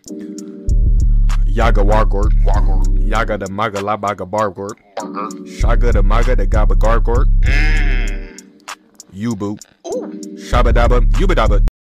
Yaga Wargort. Yaga the Maga Labaga Bargort. Shaga the Maga the Gaba Gargort. Yubu. Shabadaba Yubadaba.